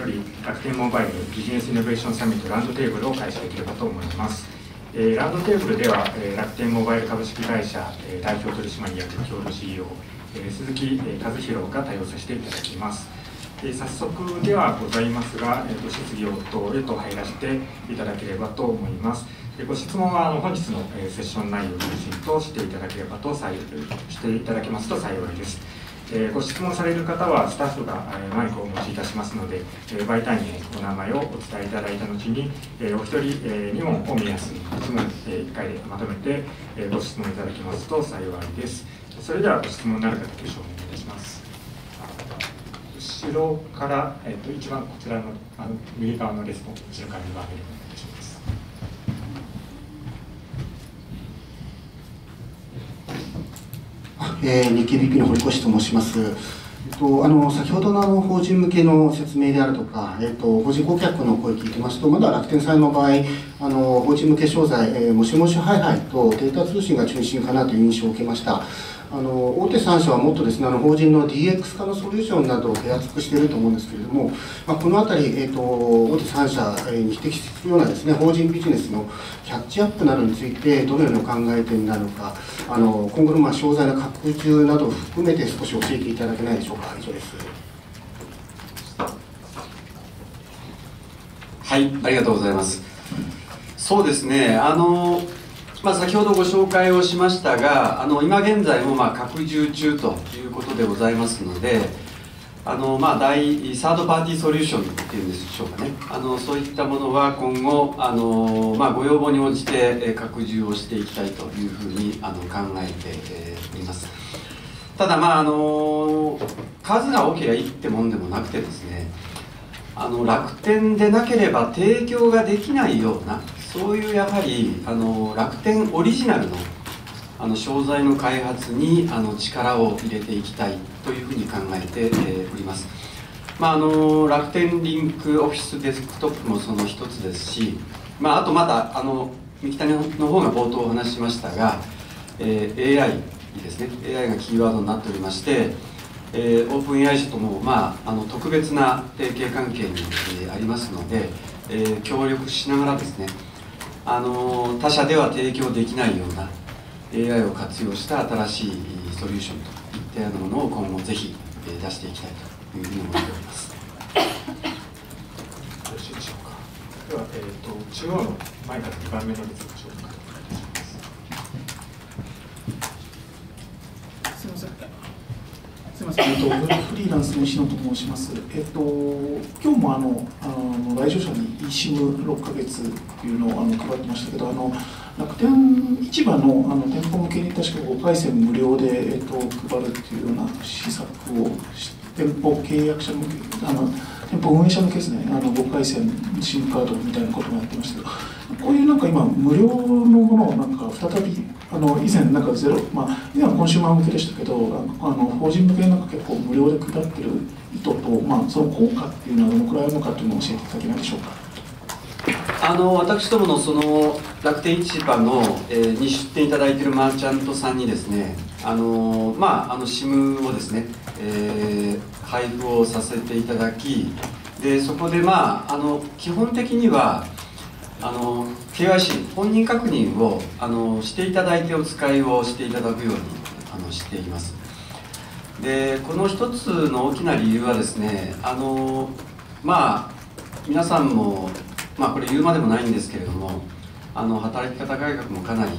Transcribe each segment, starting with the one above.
より楽天モバイルビジネスイノベーションサミットラウンドテーブルを開催できればと思います。ラウンドテーブルでは楽天モバイル株式会社代表取締役共同 CEO 鈴木和弘が対応させていただきます。早速ではございますが、質疑応答へと入らせていただければと思います。ご質問は本日のセッション内容を中心としていただければとしていただけますと幸いです。ご質問される方はスタッフがマイクをお持ちいたしますので、媒体にお名前をお伝えいただいた後に、お一人2問を目安に質問1回でまとめてご質問いただけますと幸いです。それではご質問のある方、挙手をお願いいたします。後ろから、一番こちらの右側の列の後ろから2番目でお願いします。 日経 BP の堀越と申します。先ほどの法人向けの説明であるとか、法人顧客の声を聞いてますと、まだ楽天さんの場合、法人向け商材、もしもしハイハイとデータ通信が中心かなという印象を受けました。大手3社はもっとですね、法人の DX 化のソリューションなどを手厚くしていると思うんですけれども、このあたり、大手3社に匹敵するようなですね、法人ビジネスのキャッチアップなどについて、どのようにお考えてになるのか、今後の商材の拡充などを含めて少し教えていただけないでしょうか。以上です。 はい、ありがとうございます。そうですね、先ほどご紹介をしましたが、今現在も拡充中ということでございますので、サードパーティーソリューションっていうんでしょうかね、そういったものは今後、ご要望に応じて拡充をしていきたいというふうに考えております。ただ、数が多ければいいってもんでもなくてですね、楽天でなければ提供ができないような、そういうやはり楽天オリジナルの商材の開発に力を入れていきたいというふうに考えております。楽天リンクオフィスデスクトップもその一つですし、あとまた三木谷の方が冒頭お話ししましたが、AI ですね、AI がキーワードになっておりまして、オープン AI 社とも、特別な提携関係にありますので、協力しながらですね、他社では提供できないような AI を活用した新しいソリューションといったようなものを今後ぜひ出していきたいというふうに思っております。 よろしいでしょうか。では、中央の前から2番目の列ご紹介いたします。 すみません。フリーランスの石野と申します。今日も来場者に eSIM6 ヶ月というのを配ってましたけど、楽天市場の店舗向けに確か5回線無料で、配るというような施策を店舗契約者向け、店舗運営者向けですね、5回線 SIM カードみたいなこともやってましたけど、こういう今無料のものを再び以前以前はコンシューマー向けでしたけど、法人向け結構無料で配ってる意図と、その効果っていうのはどのくらいあるのかというのを教えていただけないでしょうか。 私どものその楽天市場に出店いただいているマーチャントさんにですね、SIM をですね、配布をさせていただき、でそこで基本的にはKYC 本人確認をしていただいてお使いをしていただくようにしています。でこの一つの大きな理由はですね、皆さんもこれ言うまでもないんですけれども、働き方改革もかなり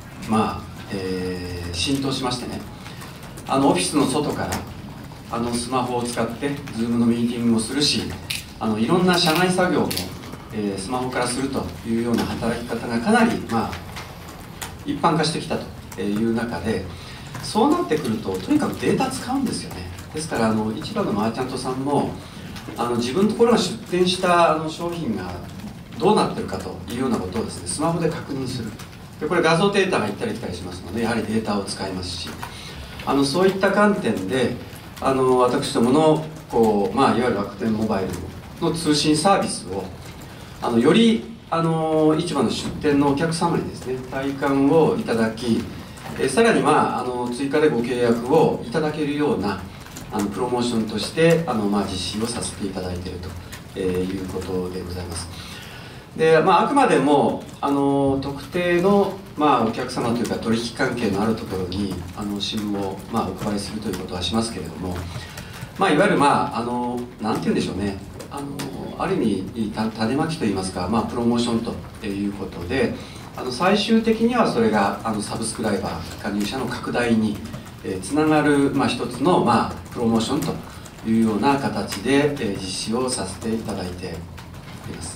浸透しましてね、オフィスの外からスマホを使って Zoom のミーティングもするし、いろんな社内作業もスマホからするというような働き方がかなり一般化してきたという中で、そうなってくるととにかくデータ使うんですよね。ですから市場のマーチャントさんも自分のところが出店した商品がどうなってるかというようなことをですね、スマホで確認する。でこれ画像データが行ったり来たりしますので、やはりデータを使いますし、そういった観点で私どものいわゆる楽天モバイルの通信サービスをより市場の出店のお客様にですね体感をいただき、さらに追加でご契約をいただけるようなプロモーションとして実施をさせていただいているということでございます。で、あくまでも特定の、お客様というか取引関係のあるところにSIMを、お配りするということはしますけれども、いわゆるなんて言うんでしょうね、ある意味種まきといいますか、プロモーションということで、最終的にはそれがサブスクライバー加入者の拡大につながる、一つの、プロモーションというような形で実施をさせていただいております。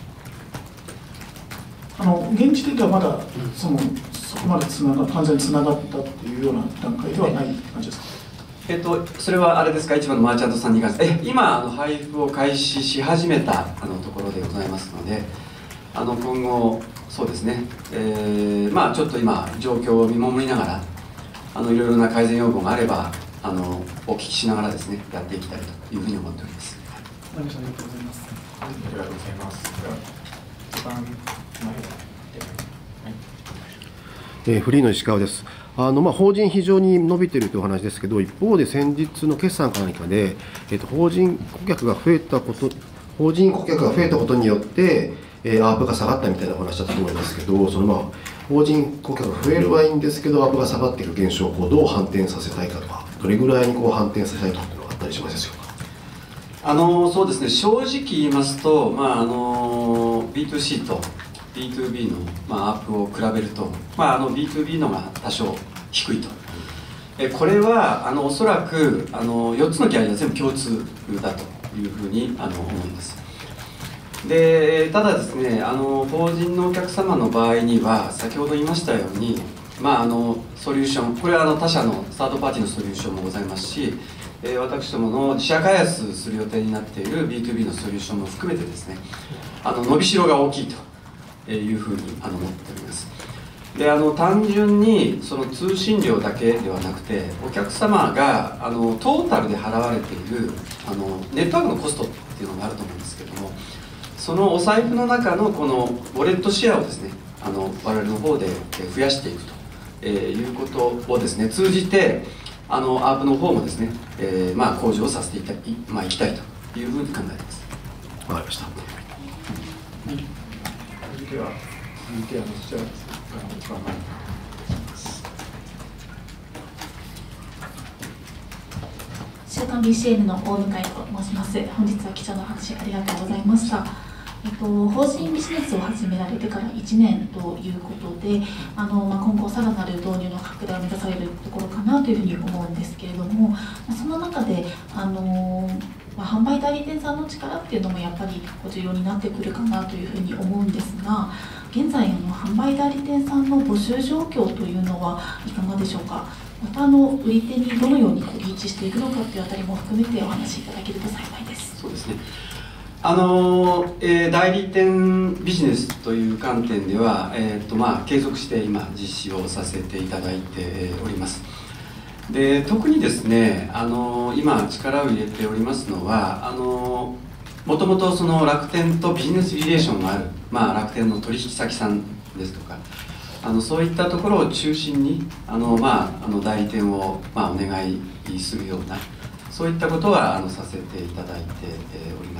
現時点ではまだそこまで完全につながったっていうような段階ではない感じですか？ それはあれですか、一番のマーチャントさんに関して今配布を開始し始めたところでございますので、今後そうですね、ちょっと今状況を見守りながらいろいろな改善要望があればお聞きしながらですねやっていきたいというふうに思っております。 ありがとうございます。 ありがとうございます。一番前で、 フリーの石川です。法人非常に伸びているというお話ですけど、一方で先日の決算か何かで、法人顧客が増えたことによって、アープが下がったみたいなお話だったと思いますけど、法人顧客が増えるはいいんですけど、アープが下がっている現象をどう反転させたいかとか、どれぐらいに反転させたいかというのがあったりしますでしょうか。 そうですね、正直言いますと、B2C と B2B の、アップを比べると、B2B のが多少低いと。これはおそらく4つのキャリア全部共通だというふうに思います。でただですね、法人のお客様の場合には先ほど言いましたように、ソリューション、これは他社のサードパーティーのソリューションもございますし、私どもの自社開発する予定になっている B2B のソリューションも含めてですね、伸びしろが大きいというふうに思っております。で単純にその通信料だけではなくて、お客様がトータルで払われているネットワークのコストっていうのがあると思うんですけども、そのお財布の中のこのウォレットシェアをですね我々の方で増やしていくということをですね通じてアープの方もですね、向上させていきたいというふうに考えています。 わかりました。 続いてはそちらです。 週刊 BCN の大向井と申します。本日は貴重な話ありがとうございました。法人ビジネスを始められてから1年ということで、今後さらなる導入の拡大を目指されるところかなというふうに思うんですけれども、その中で販売代理店さんの力っていうのもやっぱり重要になってくるかなというふうに思うんですが、現在販売代理店さんの募集状況というのはいかがでしょうか。また売り手にどのようにリーチしていくのかというあたりも含めてお話しいただけると幸いです。 そうですね、代理店ビジネスという観点では、継続して今実施をさせていただいております。で特にですね今力を入れておりますのはもともとその楽天とビジネスリレーションがある、楽天の取引先さんですとかそういったところを中心に代理店をお願いするようなそういったことはさせていただいております。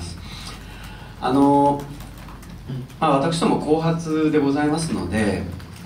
私ども後発でございますので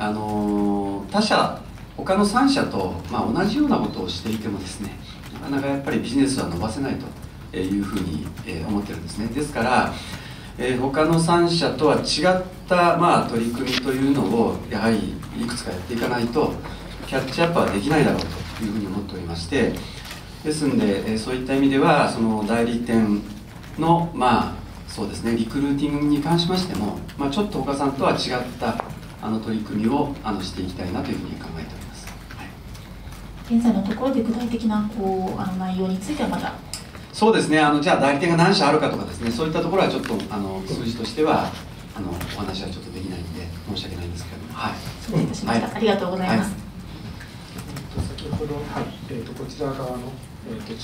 他の3社と同じようなことをしていてもですねなかなかやっぱりビジネスは伸ばせないというふうに思ってるんですね。ですから他の3社とは違った取り組みというのをやはりいくつかやっていかないとキャッチアップはできないだろうというふうに思っておりまして、ですのでそういった意味ではその代理店のそうですねリクルーティングに関しましてもちょっと他さんとは違った取り組みをしていきたいなというふうに考えております。 現在のところで具体的な内容についてはまだそうですねじゃあ代理店が何社あるかとかですねそういったところはちょっと数字としてはお話はちょっとできないので申し訳ないんですけれども、 失礼いたしました、ありがとうございます。 先ほど、こちら側の、中央あたりです。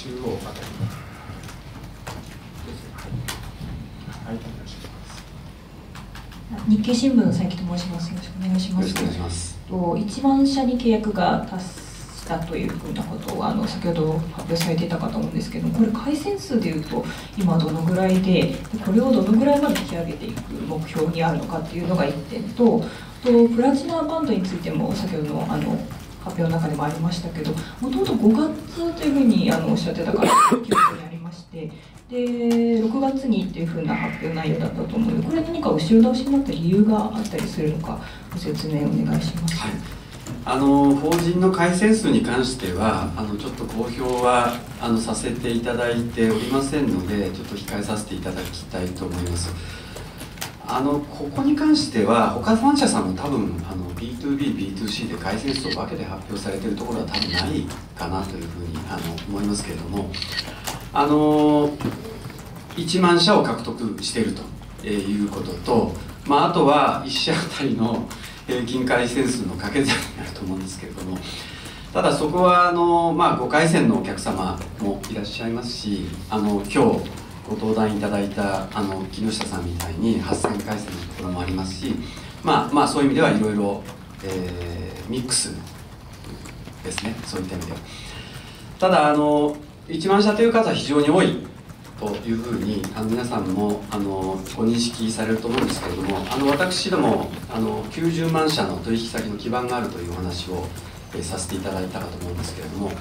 お願いします。 日経新聞の佐伯と申します。よろしくお願いします。 よろしくお願いします。 1万社に契約が達だというふうなことを先ほど発表されていたかと思うんですけども、これ回線数でいうと今どのぐらいで、これをどのぐらいまで引き上げていく目標にあるのかっていうのが1点と、プラチナバンドについても先ほどの発表の中でもありましたけど、もともと5月というふうにおっしゃってたから記憶にありまして、で6月にっていうふうな発表内容だったと思うので、これ何か後ろ倒しになった理由があったりするのか、ご説明お願いします。 はい、法人の回線数に関してはちょっと公表はさせていただいておりませんので、ちょっと控えさせていただきたいと思います。ここに関しては他のファン社さんも多分B2B、B2C で回線数を分けて発表されているところは多分ないかなというふうに思いますけれども、1万社を獲得しているということと、あとは1社あたりの平均回線数の掛け算になると思うんですけれども、ただそこは5回線のお客様もいらっしゃいますし、今日ご登壇いただいた木下さんみたいに8000回線のところもありますし、そういう意味ではいろいろミックスですね、そういった意味では。ただ1万社という数は非常に多いというふうに皆さんもご認識されると思うんですけれども、私ども90万社の取引先の基盤があるというお話をさせていただいたかと思うんですけれども、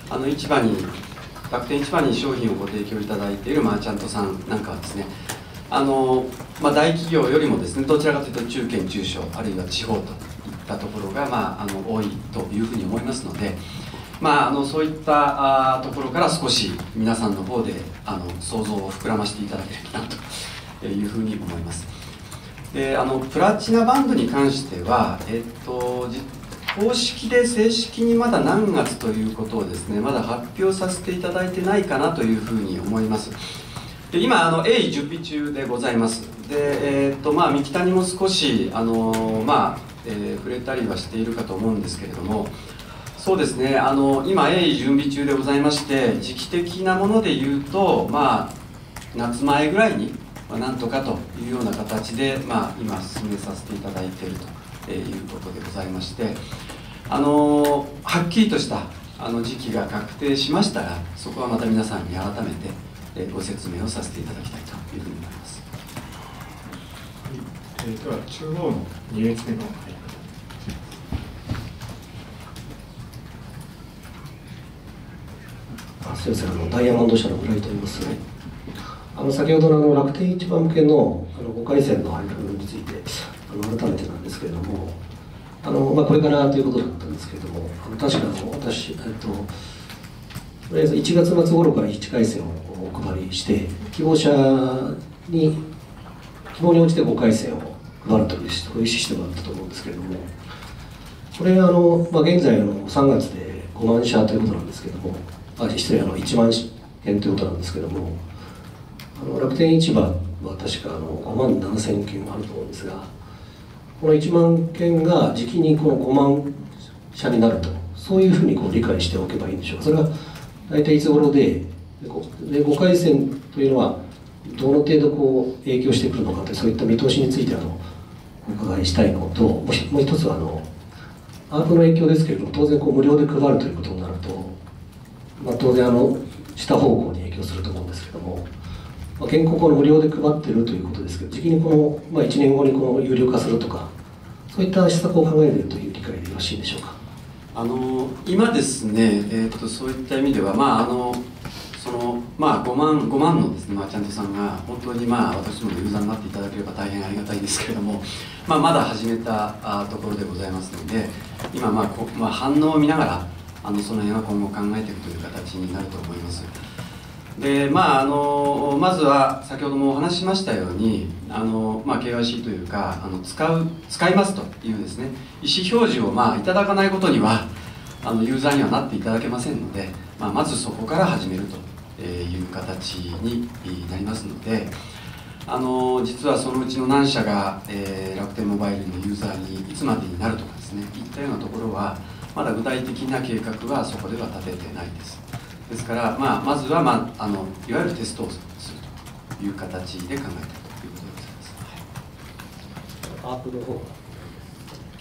楽天市場に商品をご提供いただいているマーチャントさんなんかはですね、大企業よりもですね、どちらかというと中堅中小あるいは地方といったところが多いというふうに思いますので、そういったところから少し皆さんの方で想像を膨らましていただければなというふうに思います。でプラチナバンドに関しては、公式で正式にまだ何月ということをですね、まだ発表させていただいてないかなというふうに思います。で今鋭意準備中でございます。で三木谷も少し触れたりはしているかと思うんですけれども、そうですね、今鋭意準備中でございまして、時期的なもので言うと夏前ぐらいになんとかというような形で今進めさせていただいているということでございまして、はっきりとした時期が確定しましたら、そこはまた皆さんに改めてご説明をさせていただきたいというふうに思います。 では中央の2列目のすみません、ダイヤモンド社の村井と言います。先ほどの楽天市場向けの5回線の配布について改めてなんですけれども、これからということだったんですけれども、確か私、とりあえず1月末頃から1回線をお配りして、希望に応じて5回線を配るというシステムだったと思うんですけれども、これ現在3月で5万社ということなんですけれども、失礼、1万件ということなんですけれども、楽天市場は確か5万7000件あると思うんですが、この1万件が時期にこの5万社になると、そういうふうに理解しておけばいいんでしょうか。それは大体いつ頃で、5回線というのはどの程度影響してくるのかという、そういった見通しについてお伺いしたいのと、もう一つはアープの影響ですけれども、当然無料で配るということになると、当然下方向に影響すると思うんですけども、原告を無料で配っているということですけど、時期に1年後に有料化するとか、そういった施策を考えるという理解でよろしいでしょうか。 今ですね、そういった意味では、5万のですね、マーチャントさんが本当に私どものユーザーになっていただければ大変ありがたいですけれども、まだ始めたところでございますので、今反応を見ながらその辺は今後考えていくという形になると思います。でまずは先ほどもお話ししましたようにKYC というか使いますというですね意思表示をいただかないことにはユーザーにはなっていただけませんので、まずそこから始めるという形になりますので、実はそのうちの何社が、楽天モバイルのユーザーにいつまでになるとかですねいったようなところはまだ具体的な計画はそこでは立ててないです。ですから、まずは、いわゆるテストをするという形で考えているということでございます。 アープの方が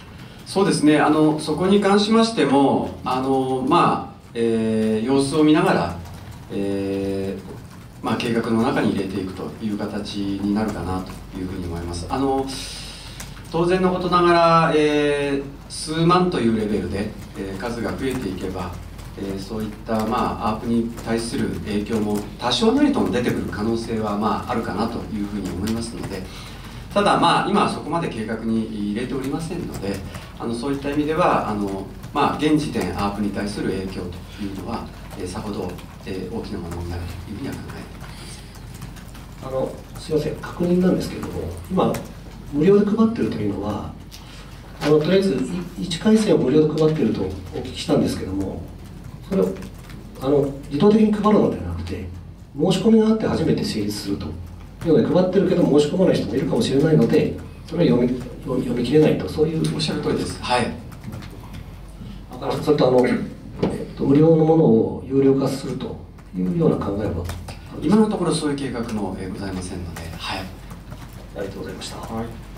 そうですね、そこに関しましても様子を見ながら、計画の中に入れていくという形になるかなというふうに思います。当然のことながら、数万というレベルで、数が増えていけば、そういった、アープに対する影響も多少なりとも出てくる可能性は、あるかなというふうに思いますので、ただ、今はそこまで計画に入れておりませんので、そういった意味では現時点アープに対する影響というのは、さほど、大きなものになるというふうには考えています。 すみません、確認なんですけれども、今無料で配っているというのはとりあえず1回戦を無料で配っているとお聞きしたんですけども、それを自動的に配るのではなくて、申し込みがあって初めて成立するというので、配ってるけど申し込まない人もいるかもしれないので、それは読み切れないと、そういう。 おっしゃる通りです。はい。 それと無料のものを有料化するというような考えは今のところそういう計画もございませんので、はい。 ありがとうございました。はい。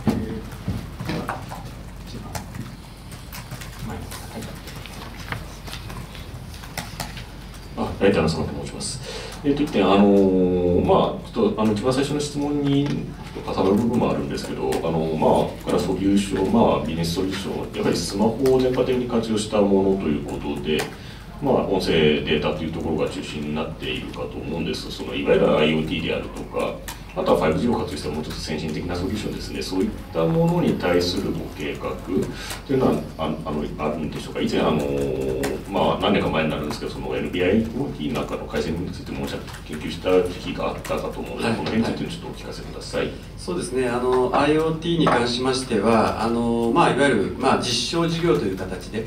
ライターの佐野と申します。一点、ちょっと一番最初の質問に重なる部分もあるんですけど、ここからソリューション、ビジネスソリューション、やはりスマホを全般的に活用したものということで、音声データというところが中心になっているかと思うんです。いわゆる IoT であるとか、あとは 5G を活用したもうちょっと先進的なソリューションですね、そういったものに対するご計画というのはあるんでしょうか。以前何年か前になるんですけど、NB-IoT なんかの改善についても研究した時期があったかと思うので、この辺についてちょっとお聞かせください。 そうですね、IoT に関しましては、いわゆる、実証事業という形で、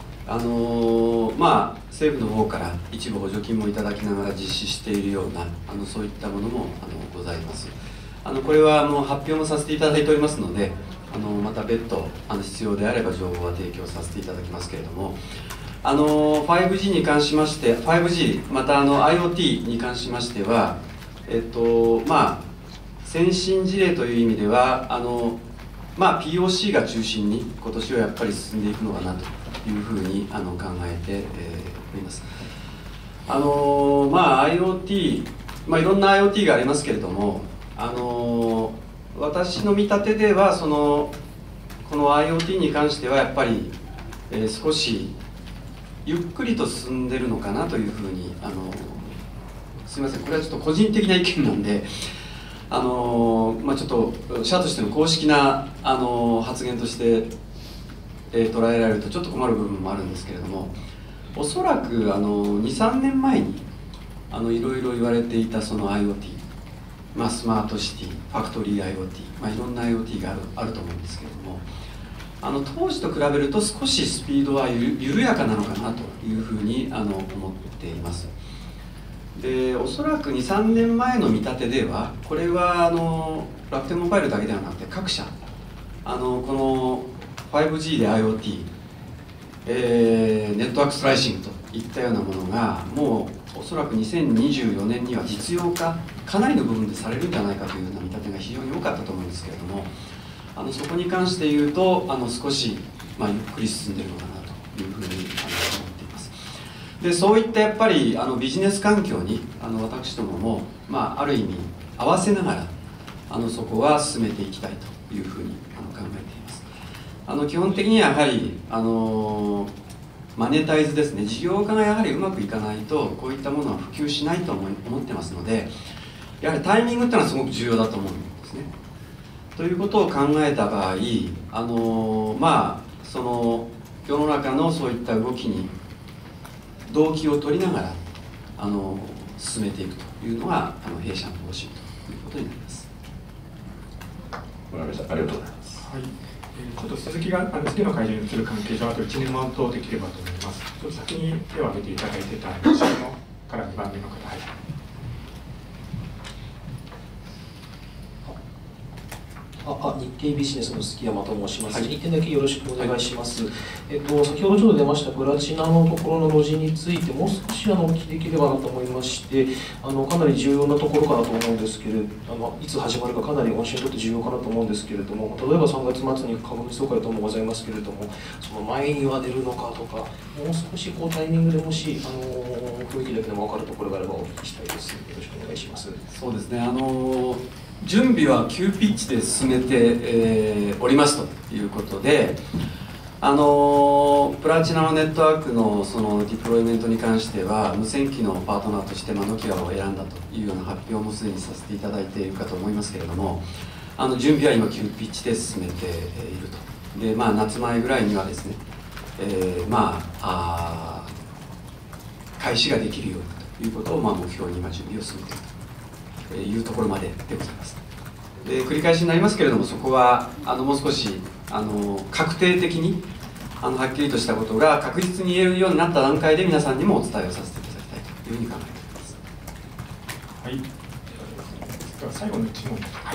政府の方から一部補助金もいただきながら実施しているようなそういったものもございます。これは発表もさせていただいておりますので、また別途必要であれば情報は提供させていただきますけれども、5G に関しまして 5G またIoT に関しましては、先進事例という意味ではPOC が中心に今年はやっぱり進んでいくのかなというふうに考えております。IoT、いろんな IoT がありますけれども、私の見立てではこの IoT に関してはやっぱり、少しゆっくりと進んでるのかなというふうにすみません、これはちょっと個人的な意見なんでちょっと社としての公式な発言として捉えられるとちょっと困る部分もあるんですけれども、おそらく2、3年前にいろいろ言われていたその IoT、スマートシティ、ファクトリー IoT、いろんな IoT があると思うんですけれども、当時と比べると少しスピードは緩やかなのかなというふうに思っています。でおそらく2、3年前の見立てでは、これは楽天モバイルだけではなくて各社この 5G で IoT、ネットワークスライシングといったようなものがもうおそらく2024年には実用化かなりの部分でされるんじゃないかというような見立てが非常に多かったと思うんですけれども、そこに関して言うと少し、ゆっくり進んでいるのかなというふうに思っています。でそういったやっぱりビジネス環境に私どもも、ある意味合わせながらそこは進めていきたいというふうに考えています。基本的にはやはりマネタイズですね、事業化がやはりうまくいかないとこういったものは普及しないと思ってますので、やはりタイミングっていうのはすごく重要だと思うんですね。ということを考えた場合、その世の中のそういった動きに動機を取りながら進めていくというのが弊社の方針ということになります。 わかりました。ありがとうございます。 はい、ちょっと続きが次の会場に移る関係上、あと1年満とできればと思います。ちょっと先に手を挙げていただいてた後ろのから2番目の方、はい。 日経ビジネスの杉山と申します。 はい、 1点だけよろしくお願いします。先ほどちょっと出ましたプラチナのところのロジについてもう少しお聞きできればなと思いまして、かなり重要なところかなと思うんですけれど、いつ始まるかかなり御社にとって重要かなと思うんですけれども、例えば3月末に株主総会等もございますけれども、その前には出るのかとか、もう少しタイミングでもし雰囲気だけでも分かるところがあればお聞きしたいです。よろしくお願いします。 そうですね、準備は急ピッチで進めて、おりますということで、プラチナのネットワークのそのディプロイメントに関しては、無線機のパートナーとしてノキアを選んだというような発表もすでにさせていただいているかと思いますけれども、準備は今、急ピッチで進めていると。で、夏前ぐらいにはですね、開始ができるようにということを目標に今、準備を進めているというところまででございます。で、繰り返しになりますけれども、そこはもう少し確定的にはっきりとしたことが確実に言えるようになった段階で皆さんにもお伝えをさせていただきたいというふうに考えております。 はい。では最後の質問。はい。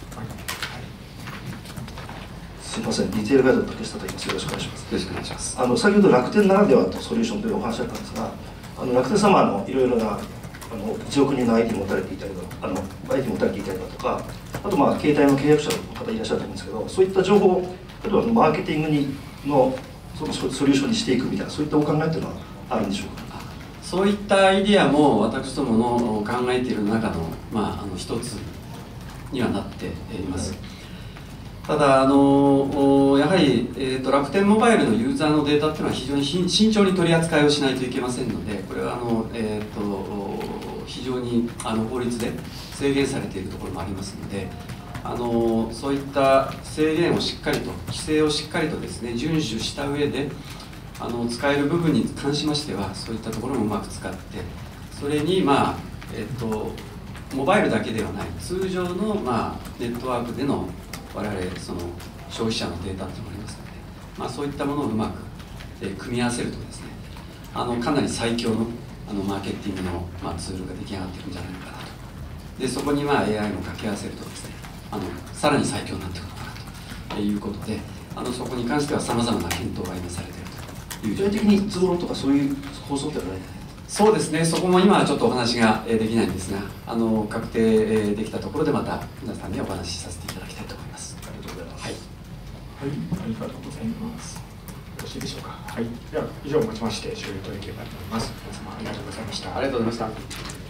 すみません、リテールガイドの竹下と言います。よろしくお願いします。 よろしくお願いします。 先ほど楽天ならではとソリューションというお話だったんですが、楽天様いろいろな1億人の IT 持たれていたりIT 持たれていたりだとか、あと携帯の契約者の方いらっしゃると思うんですけど、そういった情報、例えばマーケティングのそのソリューションにしていくみたいな、そういったお考えっていうのはあるんでしょうか。 そういったアイディアも私どもの考えている中の、一つにはなっています。ただやはり、楽天モバイルのユーザーのデータっていうのは非常に慎重に取り扱いをしないといけませんので、これは非常に法律で制限されているところもありますので、そういった制限をしっかりと、規制をしっかりとですね、遵守した上で使える部分に関しましては、そういったところもうまく使って、それにモバイルだけではない通常のネットワークでの我々その消費者のデータっていうのがありますので、そういったものをうまく組み合わせるとですね、かなり最強のマーケティングのツールが出来上がっていくんじゃないかなと。でそこにAI も掛け合わせるとですね、さらに最強になっていくのかなということで、そこに関してはさまざまな検討が今されているという。 具体的にいつ頃とかそういう放送ってはない？ そうですね、そこも今はちょっとお話ができないんですが、確定できたところでまた皆さんにお話しさせていただきたいと思います。 ありがとうございます。 はい、 ありがとうございます。よろしいでしょうか。はい。では以上をもちまして終了とできればと思います。皆様ありがとうございました。 ありがとうございました。